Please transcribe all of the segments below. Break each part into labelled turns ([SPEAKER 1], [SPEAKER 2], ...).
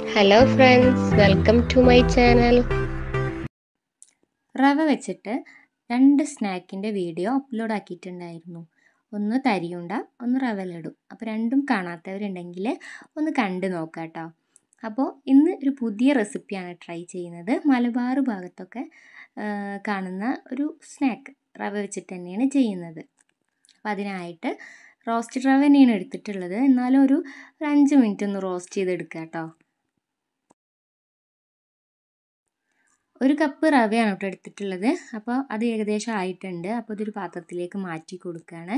[SPEAKER 1] Hello friends, welcome to my channel.
[SPEAKER 2] റവ വെച്ചിട്ട് 2 സ്നാക്കിൻ്റെ video upload ആക്കിയിട്ടുണ്ടായിരുന്നു. ഒന്ന് തരിയുണ്ട, ഒന്ന് റവ ലഡു. അപ്പോൾ രണ്ടും കാണാത്തവരുണ്ടെങ്കിൽ ഒന്ന് കണ്ടു നോക്കാം കേട്ടോ. അപ്പോൾ ഇന്ന് ഒരു പുതിയ റെസിപ്പിയാണ് ട്രൈ ചെയ്യുന്നത്. മലബാർ ഭാഗത്തൊക്കെ കാണുന്ന ഒരു സ്നാക്ക് റവ വെച്ചിട്ട് തന്നെയാണ് ചെയ്യുന്നത്. അപ്പോൾ അതിനായിട്ട് റോസ്റ്റഡ് റവ തന്നെയാണ് എടുത്തിട്ടുള്ളത്. എന്നാലും ഒരു 5 മിനിറ്റ് ഒന്ന് റോസ്റ്റ് ചെയ്തെടുക്കുക കേട്ടോ. 1 കപ്പ് റവയാണ് കേട്ടോ എടുത്തിട്ടുള്ളത്. അപ്പോൾ അത് ഏകദേശം ആയിട്ടുണ്ട്. അപ്പോൾ ഇതൊരു പാത്രത്തിലേക്ക് മാറ്റി കൊടുക്കുകയാണ്.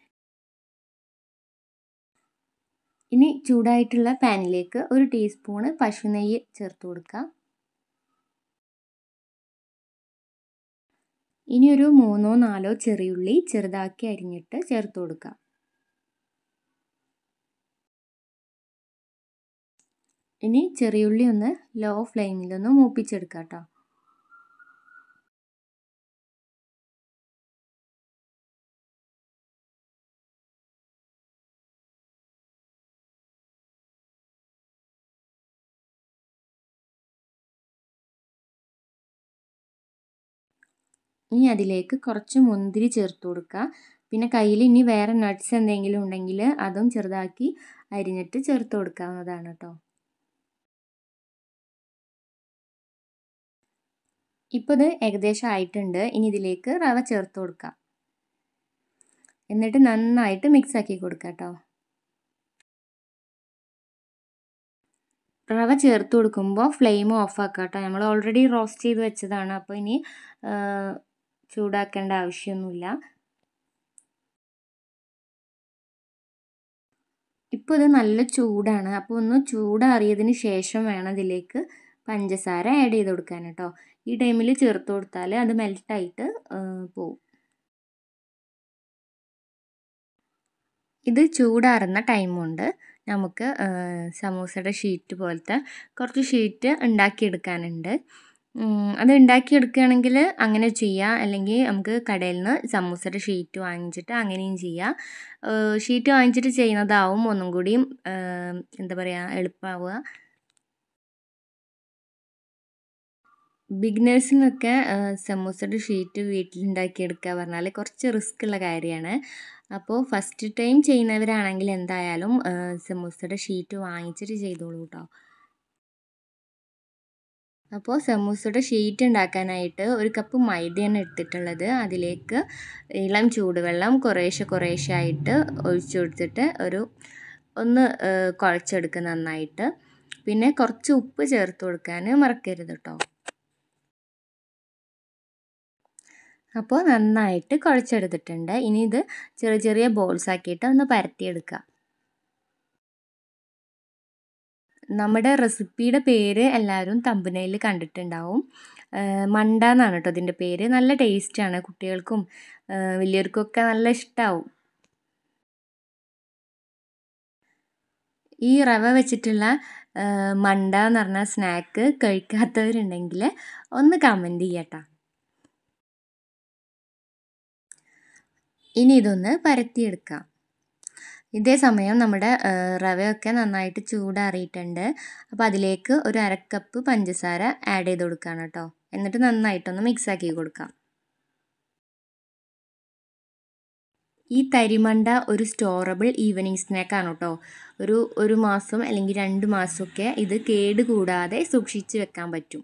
[SPEAKER 2] ഇനി ചൂടായിട്ടുള്ള പാനിലേക്ക് 1 ടീസ്പൂണ് പശുനെയ്യ് ചേർത്ത് കൊടുക്കുക. ഇനി ഒരു 3-4 ചെറിയുള്ളി ചെറുതാക്കി അരിഞ്ഞിട്ട് ചേർത്ത് കൊടുക്കുക. ഇനി ചെറിയുള്ളി ഒന്ന് ലോ ഫ്ലെയിമിലൊന്ന് മൂപ്പിച്ചെടുക്കുക കേട്ടോ. ഇനി അതിലേക്ക് കുറച്ച് മുന്തിരി ചേർത്ത് കൊടുക്കുക. പിന്നെ കയ്യിൽ ഇനി വേറെ നട്ട്സ് എന്തെങ്കിലും ഉണ്ടെങ്കിൽ അതും ചെറുതാക്കി അരിഞ്ഞിട്ട് ചേർത്ത് കൊടുക്കാവുന്നതാണ് കേട്ടോ. ഇപ്പോൾ ഇത് ഏകദേശം ആയിട്ടുണ്ട്. ഇനി ഇതിലേക്ക് റവ ചേർത്ത് കൊടുക്കാം. എന്നിട്ട് നന്നായിട്ട് മിക്സ് ആക്കി കൊടുക്കാം കേട്ടോ. റവ ചേർത്ത് കൊടുക്കുമ്പോൾ ഫ്ലെയിം ഓഫ് ആക്കാം കേട്ടോ. നമ്മൾ ഓൾറെഡി റോസ്റ്റ് ചെയ്ത് വെച്ചതാണ്. അപ്പോൾ ഇനി ചൂടാക്കേണ്ട ആവശ്യമൊന്നുമില്ല. ഇപ്പോൾ ഇത് നല്ല ചൂടാണ്. അപ്പോൾ ഒന്ന് ചൂടാറിയതിന് ശേഷം വേണം ഇതിലേക്ക് പഞ്ചസാര ആഡ് ചെയ്ത് കൊടുക്കാൻ കേട്ടോ. ഈ ടൈമിൽ ചേർത്ത് കൊടുത്താൽ അത് മെൽട്ടായിട്ട് പോവും. ഇത് ചൂടാറുന്ന ടൈം കൊണ്ട് നമുക്ക് സമൂസയുടെ ഷീറ്റ് പോലത്തെ കുറച്ച് ഷീറ്റ് ഉണ്ടാക്കിയെടുക്കാനുണ്ട്. അത് ഉണ്ടാക്കിയെടുക്കുകയാണെങ്കിൽ അങ്ങനെ ചെയ്യാം. അല്ലെങ്കിൽ നമുക്ക് കടയിൽ നിന്ന് സമൂസയുടെ ഷീറ്റ് വാങ്ങിച്ചിട്ട് അങ്ങനെയും ചെയ്യാം. ഷീറ്റ് വാങ്ങിച്ചിട്ട് ചെയ്യുന്നതാവും ഒന്നും കൂടിയും എന്താ പറയുക എളുപ്പമാവുക. ബിഗിനേഴ്സിനൊക്കെ സമൂസയുടെ ഷീറ്റ് വീട്ടിലുണ്ടാക്കിയെടുക്കുക പറഞ്ഞാൽ കുറച്ച് റിസ്ക് ഉള്ള കാര്യമാണ്. അപ്പോൾ ഫസ്റ്റ് ടൈം ചെയ്യുന്നവരാണെങ്കിൽ എന്തായാലും സമൂസയുടെ ഷീറ്റ് വാങ്ങിച്ചിട്ട് ചെയ്തോളൂ കേട്ടോ. അപ്പോൾ സമൂസയുടെ ഷീറ്റ് ഉണ്ടാക്കാനായിട്ട് 1 കപ്പ് മൈദയാണ് എടുത്തിട്ടുള്ളത്. അതിലേക്ക് ഇളം ചൂടുവെള്ളം കുറേശ്ശെ ആയിട്ട് ഒഴിച്ചു കൊടുത്തിട്ട് ഒന്ന് കുഴച്ചെടുക്കുക നന്നായിട്ട്. പിന്നെ കുറച്ച് ഉപ്പ് ചേർത്ത് കൊടുക്കാൻ മറക്കരുത് കേട്ടോ. അപ്പോൾ നന്നായിട്ട് കുഴച്ചെടുത്തിട്ടുണ്ട്. ഇനി ഇത് ചെറിയ ചെറിയ ബോൾസ് ആക്കിയിട്ട് ഒന്ന് പരത്തിയെടുക്കുക. നമ്മുടെ റെസിപ്പിയുടെ പേര് എല്ലാവരും തമ്പനയിൽ കണ്ടിട്ടുണ്ടാവും. മണ്ട എന്നാണ് കേട്ടോ ഇതിൻ്റെ പേര്. നല്ല ടേസ്റ്റാണ്. കുട്ടികൾക്കും വലിയവർക്കൊക്കെ നല്ല ഇഷ്ടമാവും. ഈ റവ വെച്ചിട്ടുള്ള മണ്ട എന്ന് പറഞ്ഞ സ്നാക്ക് കഴിക്കാത്തവരുണ്ടെങ്കിൽ ഒന്ന് കമൻറ്റ് ചെയ്യട്ടോ. ഇനി ഇതൊന്ന് പരത്തിയെടുക്കാം. ഇതേ സമയം നമ്മുടെ റവയൊക്കെ നന്നായിട്ട് ചൂടാറിയിട്ടുണ്ട്. അപ്പോൾ അതിലേക്ക് 1/2 കപ്പ് പഞ്ചസാര ആഡ് ചെയ്ത് കൊടുക്കുകയാണ് കേട്ടോ. എന്നിട്ട് നന്നായിട്ടൊന്ന് മിക്സ് ആക്കി കൊടുക്കാം. ഈ തരിമണ്ട ഒരു സ്റ്റോറബിൾ ഈവനിങ് സ്നാക്കാണ് കേട്ടോ. ഒരു മാസം അല്ലെങ്കിൽ 2 മാസമൊക്കെ ഇത് കേട് കൂടാതെ സൂക്ഷിച്ച് വെക്കാൻ പറ്റും.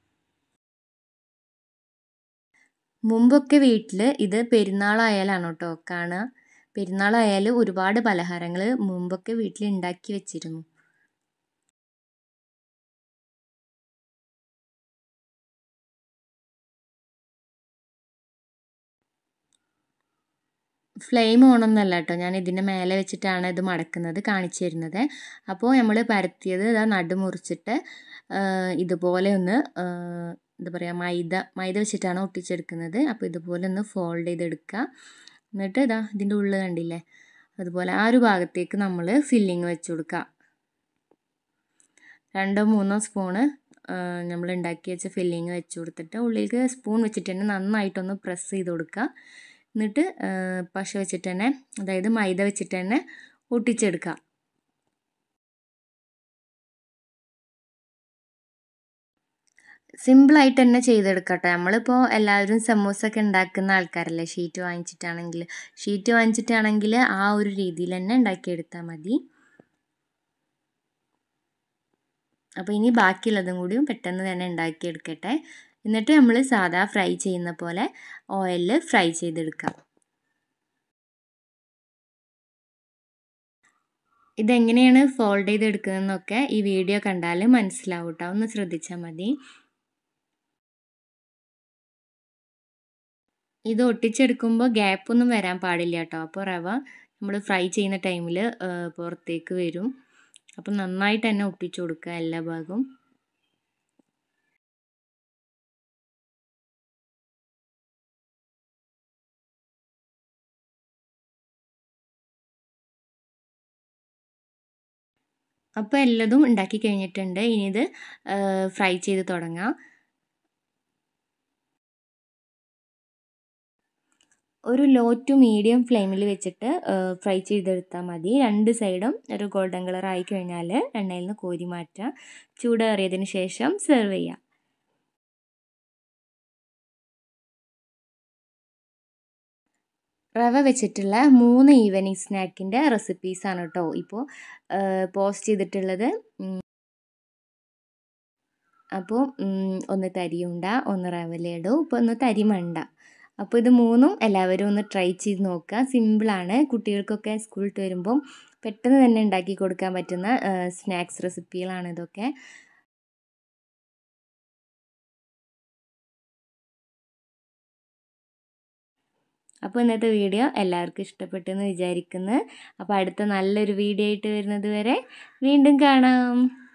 [SPEAKER 2] മുമ്പൊക്കെ വീട്ടിൽ ഇത് പെരുന്നാളായാലാണ് കേട്ടോ കാണുക. പെരുന്നാളായാൽ ഒരുപാട് പലഹാരങ്ങൾ മുമ്പൊക്കെ വീട്ടിൽ ഉണ്ടാക്കി വെച്ചിരുന്നു. ഫ്ലെയിം ഓണൊന്നല്ല കേട്ടോ. ഞാൻ ഇതിൻ്റെ മേലെ വെച്ചിട്ടാണ് ഇത് മടക്കുന്നത് കാണിച്ചു തരുന്നത്. അപ്പോൾ നമ്മൾ പരത്തിയത് ഇതാ നടുമുറിച്ചിട്ട് ഇതുപോലെ ഒന്ന് എന്താ പറയുക മൈദ വെച്ചിട്ടാണ് ഒട്ടിച്ചെടുക്കുന്നത്. അപ്പോൾ ഇതുപോലെ ഒന്ന് ഫോൾഡ് ചെയ്തെടുക്കുക. എന്നിട്ട് ഇതാ ഇതിൻ്റെ ഉള്ളിൽ കണ്ടില്ലേ, അതുപോലെ ആ ഒരു ഭാഗത്തേക്ക് നമ്മൾ ഫില്ലിങ് വെച്ച് കൊടുക്കുക. 2-3 സ്പൂണ് നമ്മൾ ഉണ്ടാക്കി വെച്ച ഫില്ലിങ് വെച്ച് കൊടുത്തിട്ട് ഉള്ളിലേക്ക് സ്പൂൺ വെച്ചിട്ട് തന്നെ നന്നായിട്ടൊന്ന് പ്രസ് ചെയ്ത് കൊടുക്കുക. എന്നിട്ട് പശ വെച്ചിട്ട് തന്നെ, അതായത് മൈദ വെച്ചിട്ട് തന്നെ ഒട്ടിച്ചെടുക്കുക. സിമ്പിളായിട്ട് തന്നെ ചെയ്തെടുക്കാം കേട്ടോ. നമ്മളിപ്പോൾ എല്ലാവരും സമൂസയൊക്കെ ഉണ്ടാക്കുന്ന ആൾക്കാരല്ലേ, ഷീറ്റ് വാങ്ങിച്ചിട്ടാണെങ്കിൽ ആ ഒരു രീതിയിൽ തന്നെ ഉണ്ടാക്കിയെടുത്താൽ മതി. അപ്പോൾ ഇനി ബാക്കിയുള്ളതും കൂടിയും പെട്ടെന്ന് തന്നെ ഉണ്ടാക്കിയെടുക്കട്ടെ. എന്നിട്ട് നമ്മൾ സാധാ ഫ്രൈ ചെയ്യുന്ന പോലെ ഓയിലിൽ ഫ്രൈ ചെയ്തെടുക്കാം. ഇതെങ്ങനെയാണ് ഫോൾഡ് ചെയ്തെടുക്കുന്നതെന്നൊക്കെ ഈ വീഡിയോ കണ്ടാൽ മനസ്സിലാവും കേട്ടോ. ഒന്ന് ശ്രദ്ധിച്ചാൽ മതി. ഇത് ഒട്ടിച്ചെടുക്കുമ്പോൾ ഗ്യാപ്പൊന്നും വരാൻ പാടില്ല കേട്ടോ. അപ്പോൾ റവ നമ്മൾ ഫ്രൈ ചെയ്യുന്ന ടൈമിൽ പുറത്തേക്ക് വരും. അപ്പം നന്നായിട്ട് തന്നെ ഒട്ടിച്ചു കൊടുക്കുക എല്ലാ ഭാഗവും. അപ്പോൾ എല്ലതും ഉണ്ടാക്കി കഴിഞ്ഞിട്ടുണ്ട്. ഇനി ഇത് ഫ്രൈ ചെയ്ത് തുടങ്ങാം. ഒരു ലോ ടു മീഡിയം ഫ്ലെയിമിൽ വെച്ചിട്ട് ഫ്രൈ ചെയ്തെടുത്താൽ മതി. രണ്ട് സൈഡും ഒരു ഗോൾഡൻ കളർ ആയി കഴിഞ്ഞാൽ എണ്ണയിൽ നിന്ന് കോരി മാറ്റുക. ചൂടേറിയതിന് ശേഷം സെർവ് ചെയ്യാം. റവ വെച്ചിട്ടുള്ള 3 ഈവനിങ് സ്നാക്കിൻ്റെ റെസിപ്പീസാണ് കേട്ടോ ഇപ്പോൾ പോസ്റ്റ് ചെയ്തിട്ടുള്ളത്. അപ്പോൾ ഒന്ന് തരിയുണ്ട, ഒന്ന് റവ ലഡു, ഇപ്പോൾ ഒന്ന് തരിമണ്ട. അപ്പോൾ ഇത് മൂന്നും എല്ലാവരും ഒന്ന് ട്രൈ ചെയ്ത് നോക്കുക. സിമ്പിളാണ്. കുട്ടികൾക്കൊക്കെ സ്കൂൾ വിട്ട് വരുമ്പം പെട്ടെന്ന് തന്നെ ഉണ്ടാക്കി കൊടുക്കാൻ പറ്റുന്ന സ്നാക്സ് റെസിപ്പികളാണ് ഇതൊക്കെ. അപ്പോൾ ഇന്നത്തെ വീഡിയോ എല്ലാവർക്കും ഇഷ്ടപ്പെട്ടെന്ന് വിചാരിക്കുന്നു. അപ്പോൾ അടുത്ത നല്ലൊരു വീഡിയോ ആയിട്ട് വരുന്നത് വരെ വീണ്ടും കാണാം.